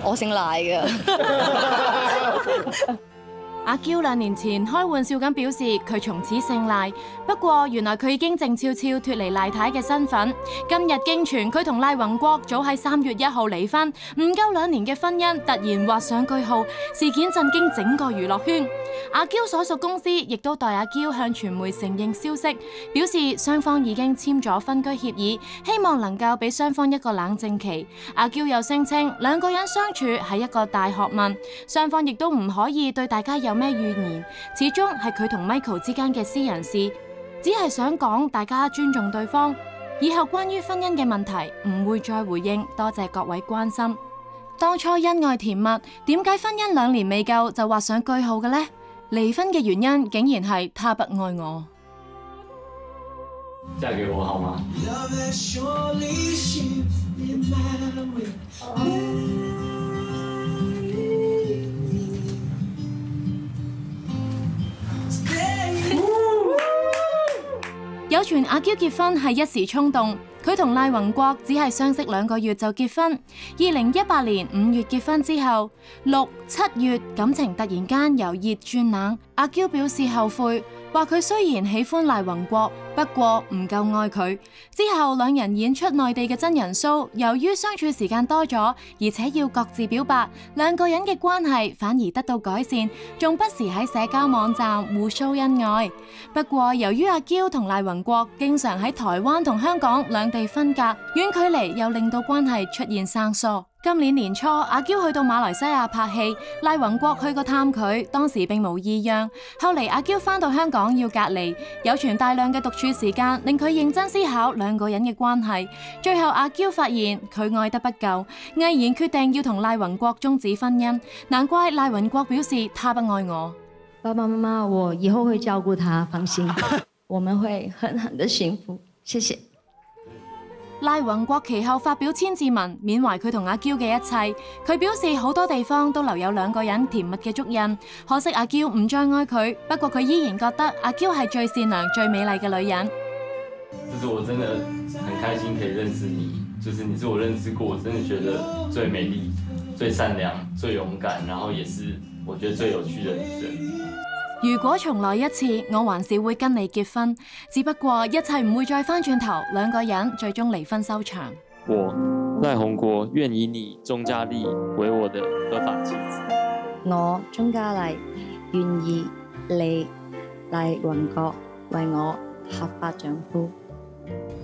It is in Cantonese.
我姓賴㗎。 阿嬌2年前開玩笑咁表示佢從此姓賴，不過原來佢已經靜悄悄脫離賴太嘅身份。今日經傳佢同賴宏國早喺3月1號離婚，唔夠2年嘅婚姻突然畫上句號，事件震驚整個娛樂圈。阿嬌所屬公司亦都代阿嬌向傳媒承認消息，表示雙方已經簽咗分居協議，希望能夠俾雙方一個冷靜期。阿嬌又聲稱2個人相處係一個大學問，雙方亦都唔可以對大家有咩怨言，始終係佢同 Michael 之間嘅私人事，只係想講大家尊重對方。以後關於婚姻嘅問題唔會再回應，多謝各位關心。當初恩愛甜蜜，點解婚姻2年未夠就畫上句號嘅呢？離婚嘅原因竟然係他不愛我。 嫁給我好嗎？ 有傳阿嬌結婚係一時衝動，佢同賴宏國只係相識2個月就結婚。2018年5月結婚之後，6、7月感情突然間由熱轉冷。阿嬌表示後悔，話佢雖然喜歡賴宏國，不過唔夠愛佢。之後2人演出內地嘅真人 show，由於相處時間多咗，而且要各自表白，2個人嘅關係反而得到改善，仲不時喺社交網站互 show 恩愛。不過由於阿嬌同賴宏國經常喺台灣同香港2地分隔，遠距離又令到關係出現生疏。今年年初，阿嬌去到馬來西亞拍戲，賴宏國去過探佢，當時並無異樣。後嚟阿嬌返到香港要隔離，有傳大量嘅獨處時間令佢認真思考2個人嘅關係。最後阿嬌發現佢愛得不夠，毅然決定要同賴宏國終止婚姻。難怪賴宏國表示他不愛我。 爸爸媽媽，我以後會照顧他，放心，我們會很的幸福。謝謝。 賴宏國其後發表千字文緬懷佢同阿嬌嘅一切，佢表示好多地方都留有2個人甜蜜嘅足印，可惜阿嬌唔再愛佢，不過佢依然覺得阿嬌係最善良、最美麗嘅女人。 就是我真的很開心可以認識你，就是你是我認識過，我真的覺得最美麗、最善良、最勇敢，然後也是我覺得最有趣的女生。 如果重來一次，我還是會跟你結婚，只不過一切唔會再翻轉頭，2個人最終離婚收場。 我賴宏國願以你鍾嘉麗為我的合法妻子。 我鍾嘉麗願意你賴宏國為我合法丈夫。